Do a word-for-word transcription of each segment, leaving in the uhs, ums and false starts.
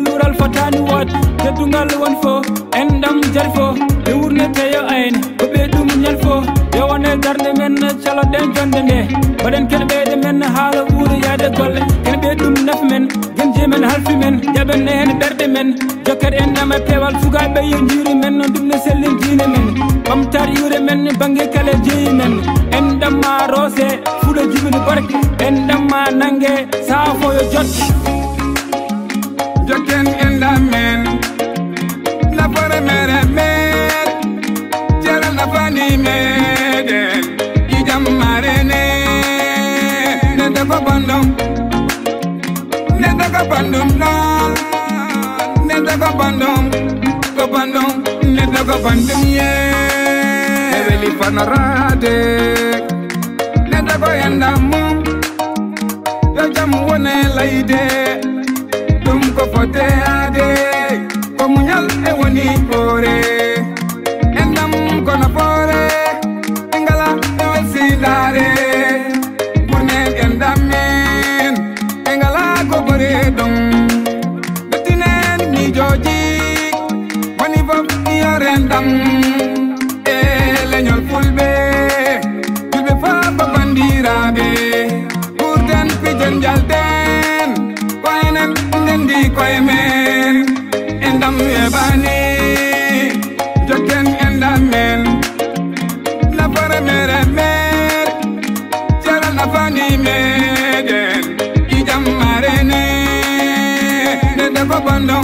lural fatani wat teddungal won fo endam jari fo e wurnete yo ayne ko ɓe ɗum ñal fo yo wone darde men calo ɗen jonde nde mbaɗen kene ɓeyde men haala wuuro yaade golle kene ɓe ɗum nafi men genje men halfi men jaɓen ne hen ɓerɗe men jokket endam e pewal sukaɓe yo jiiri men no ɗum ne sellin diine men ɓamtar iwre men banggue kala jeeyi men endam ma roose fuuɗo jibini barke endam ma nangue saafo yo jotte jokken endam men nafore mere mere ceral nafani meɗen ijam marene neddo ko bandum neddo ko bandum non neddo ko bandum ko bandum neddo ko bandum ye e weli fanorade neddo ko endam mum yo jam wone layde ɗum ko fote ade ko muñal e woni hoore endam kono foore e ngala e welsidare ɓurnen endam men e ngala ko ɓore ɗum ɓettinen miijoji woni fof yorendam e leñol fulɓe julɓe fof ko bandiraɓe ɓurden pijen jalden koyenen ndendi koye men endam yeɓani jokken endam men nafore mere mere ceral nafani meɗen ijam marene neddo ko bandum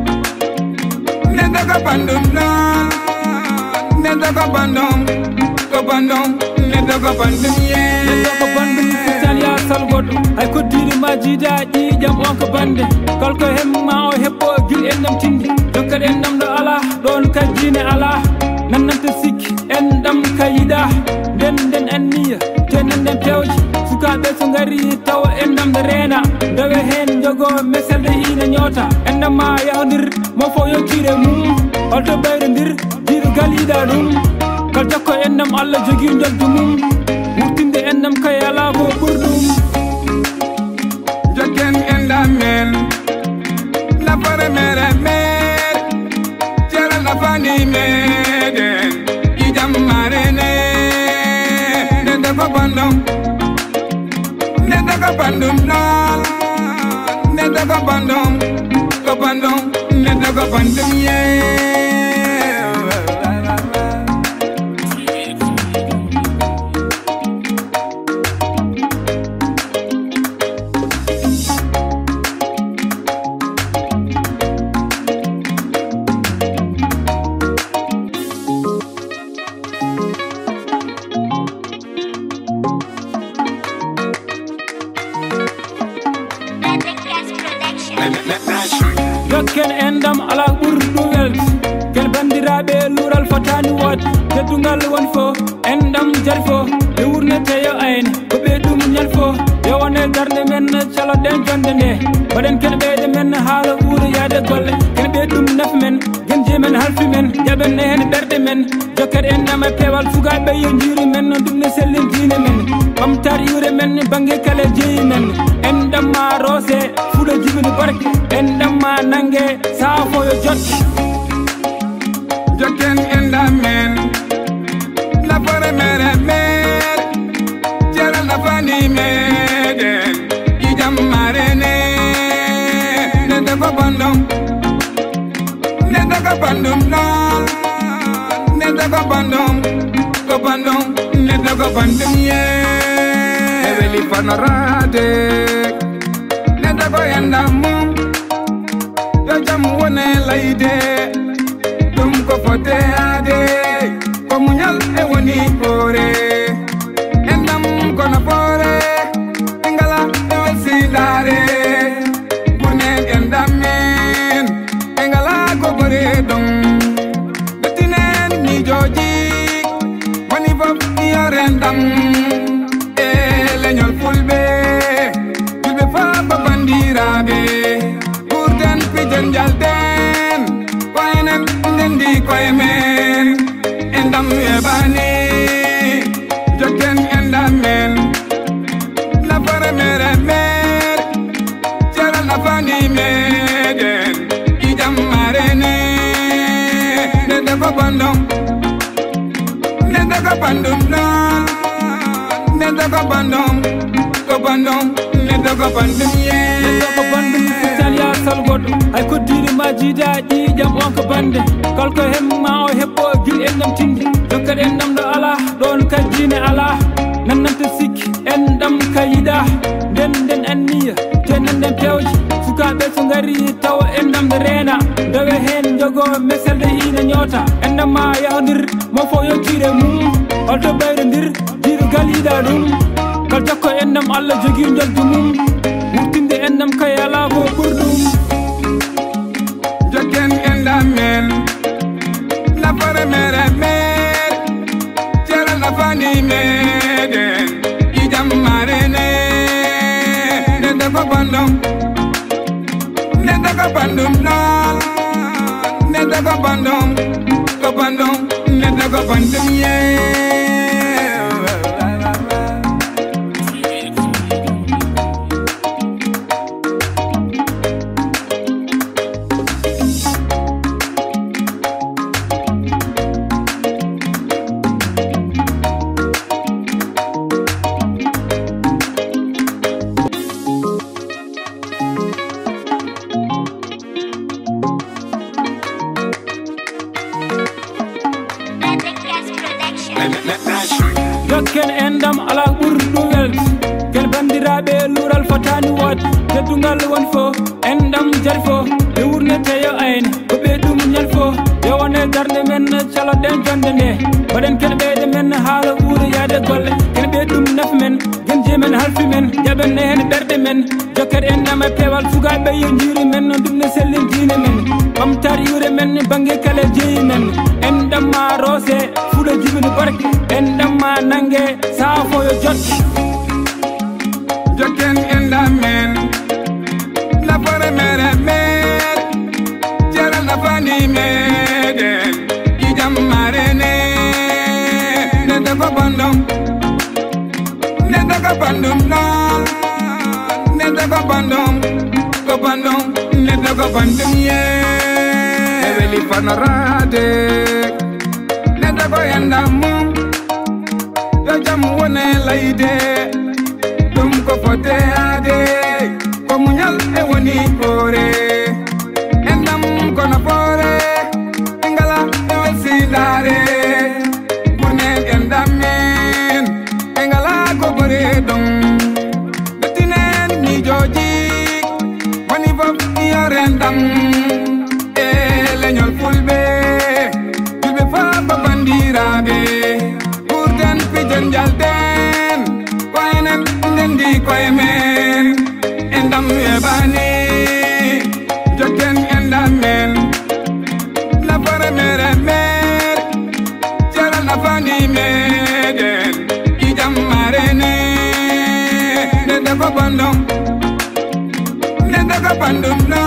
neddo ko bandum non neddo ko bandum ko bandum neddo ko bandum ye neddo ko bandum tan ya sal goɗɗo hay koddiri ma jiidaɗi jam on ko bande kalko hemma o heɓɓo gil endam tindi jokkat endam ɗo ala ɗon kay diine ala nannanta sikki endam ka yiɗa nden nden anniya tenen nden pewji sukaɓe so gari tawa endam nde reena ndewe hen jogo meselde ina ñoota endam ma yahodir mo fo yottire mum holto ɓeydodir jiiɗo galiɗa ɗum kal jokko endam Allah jogui joldu mum wurtinde endam kay ala ko ɓurɗum jokken endam men nafore mere mere ceral nafani meɗen ijam marene neddo ko bandum neddo ko bandum non neddo ko bandum ko bandum neddo ko bandum ye jokken endam ala ɓurɗum welde kel bandiraɓe lural fatani wat teddungal won fo endam jari fo e wurnete yo ayne ko ɓe ɗum ñal fo yo wone darde men calo ɗen jonde nde mbaɗen kene ɓeyde men haala wuuro yaade golle kene ɓe ɗum nafi men genje men halfi men jaɓen ne hen ɓerɗe men jokket endam e pewal sukaɓe yo jiiri men no ɗum ne sellin diine men ɓamtar iwre men banggue kala jeeyi men endam ma roose fuuɗo jibini barke endam ma nangue saafo yo jotte jokken endam men nafore mere mere ceral nafani meɗen ijam marene neddo ko bandum neddo ko bandum non neddo ko bandum ko bandum neddo ko bandum ye e weli fanorade neddo ko endam mum yo jam wone layde ɗum ko fote ade ko muñal e woni hoore endam kono foore e ngala e welsidare ɓurnen endam men e ngala ko ɓore ɗum ɓettinen miijoji woni fof yorendam e leñol fulɓe julɓe fof ko bandiraɓe ɓurden pijen jalden koyenen ndendi koye men endam yeɓani jokken endam men nafore mere mere ceral nafani meɗen ko bandum nenda ko bandum na nenda ko bandum ko bandum nenda ko bandum ye nenda ko bandum tan ya sal goddo ay ko diri ma jidaji jam on ko bande kalko hemma o hebbo gil en nam tindi jokkade en nam do ala don kajine ala nannante sikki en dam kayida den den anniya tenen den pewji sukaɓe so ngari taw en dam de rena dowe hen jogo meselde ina nyota en dam ma yahdir mo fo yontire mum olto bayrondir diru galida dum kal jakko en dam Allah jogi joldu mum wurtinde en dam kay ala ko burdum jokken en dam men na fare mere mer jara na fani meden ijam marene nenda ko bandum nenda ko bandum na nenda ko bandum ko bandum nenda ko bandum ye jokken en dam ala ɓurɗo welde kel bandiraɓe lural fotani wod teddungal won fo en dam jari fo e wurnete yo ayne ko ɓe ɗum ñal fo yewone darde men caloɗen jonde nde mbaɗen kene ɓeyde men haala ɓuura yaade golle kene ɓe ɗum naf men genje men halfi men jaɓenne hen ɓerɗe men jokkere en dam e pewal sukaɓe yo jiiri men ɗum ne sellin diine men ɓamtare yure men banggue kala jeeyi men en dam ma roose fuɗo jibini barke en dam ma nangue saafo yo jotti jokken en dam men nafore mere mer jara nafani meden ijam marene nenda ko bandum nenda ko bandum na nenda ko bandum ko bandum nenda ko bandum ye eweli fanorade nenda ko yanda mum yo jam wone layde dum ko fote ade ko munyal e woni kore endam kono pore engala e welsindare munen endam men engala ko bore dum betinen mi joji woni bob yorendam e leñol fulbe fulbe fa babandirabe burden pijen jalden koyenen nendi koye men endam yebani jokken endam men nafare mere mer jara nafani meden ijam marene nenda ko bandum nenda ko bandum na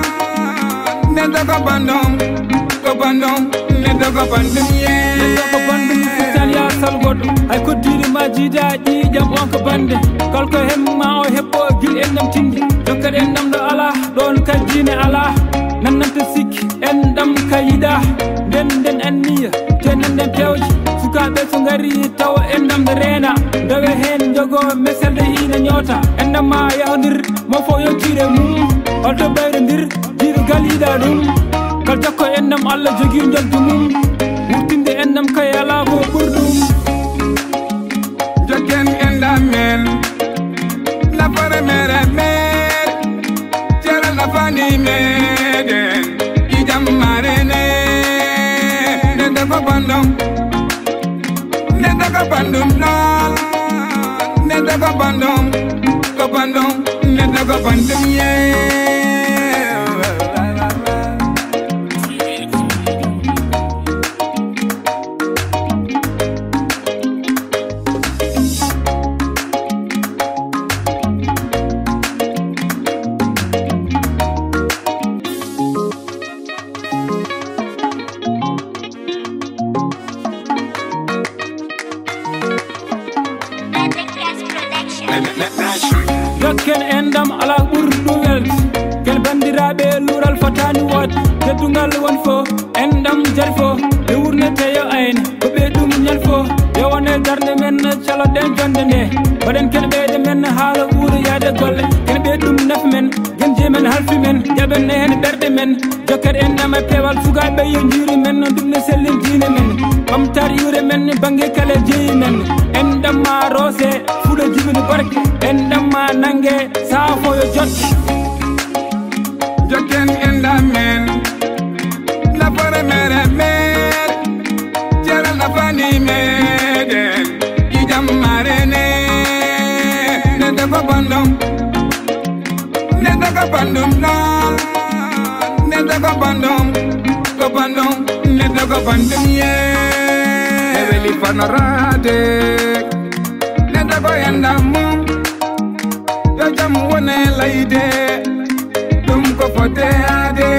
nenda ko bandum ko bandum nenda ko bandum ye nenda ko bandum tan ya sal goddo ay ko diri ma jidaji jam on ko bande kalko hemma o hebbo gil en dam tindi jokkade en dam do ala don kajine ala nannante sikki en dam kayida den den anniya tenen den pewji sukaɓe so ngari taw en dam de rena dowe hen jogo meselde ina nyota en dam ma yahdir mo fo yontire mum olto bayrondir diru galida dum kal jakko en dam Allah jogi joldu mum wurtinde en dam kay ala ko ɓurdum jokken en dam men nafare mere mer jara nafani meden ijam marene nenda ko bandum nenda ko bandum na nenda ko bandum ko bandum nenda ko bandum ye jokken en dam ala ɓurɗo welde kel bandiraɓe lural fotani wod teddungal won fo en dam jari fo e wiyete yo ayne ko ɓe ɗum ñal fo yo wone darde men caloɗen jonde nde mbaɗen kene ɓeyde men haala wuuro yaade golle kene ɓe ɗum nafi men genje men halfi men jaɓen ne hen ɓerɗe men jokket en nama pewal sukaɓe yo jiiri men ɗum ne sellin diine men ɓamtar yure men banggue kala jeeyi men en ɗamma roose fuuɗo jibini barke en ɗamma nangue saafo yo jotte jokken en ɗamen nafore mere mere ceral nafani meɗen ijam marene neddo ko bandum neddo ko bandum non neddo ko bandum ko bandum neddo ko bandum ye e weli panorade neddo ko yanda mum yo jam wone layde ɗum ko fote ade